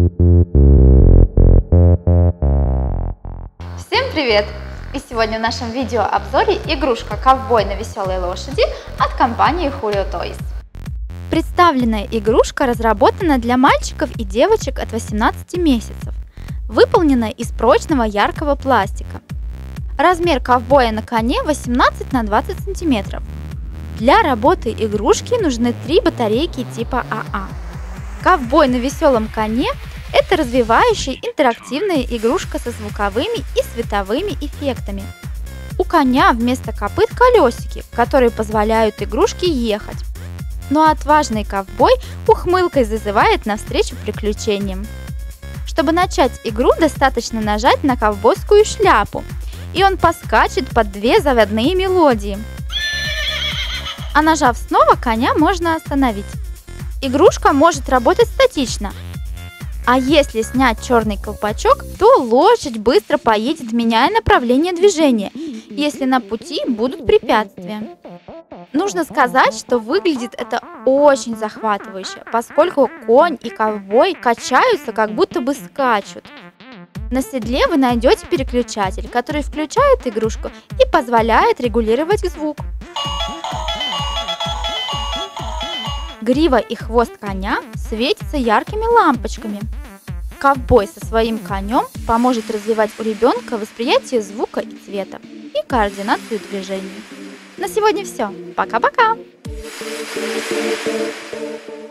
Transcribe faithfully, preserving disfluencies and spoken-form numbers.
Всем привет! И сегодня в нашем видеообзоре игрушка «Ковбой на веселой лошади» от компании Julio Toys. Представленная игрушка разработана для мальчиков и девочек от восемнадцати месяцев, выполнена из прочного яркого пластика. Размер ковбоя на коне восемнадцать на двадцать сантиметров. Для работы игрушки нужны три батарейки типа а а. Ковбой на веселом коне – это развивающая интерактивная игрушка со звуковыми и световыми эффектами. У коня вместо копыт колесики, которые позволяют игрушке ехать. Ну а отважный ковбой ухмылкой зазывает навстречу приключениям. Чтобы начать игру, достаточно нажать на ковбойскую шляпу, и он поскачет под две заводные мелодии. А нажав снова, коня можно остановить. Игрушка может работать статично. А если снять черный колпачок, то лошадь быстро поедет, меняя направление движения, если на пути будут препятствия. Нужно сказать, что выглядит это очень захватывающе, поскольку конь и ковбой качаются, как будто бы скачут. На седле вы найдете переключатель, который включает игрушку и позволяет регулировать звук. Грива и хвост коня светятся яркими лампочками. Ковбой со своим конем поможет развивать у ребенка восприятие звука и цвета и координацию движений. На сегодня все. Пока-пока!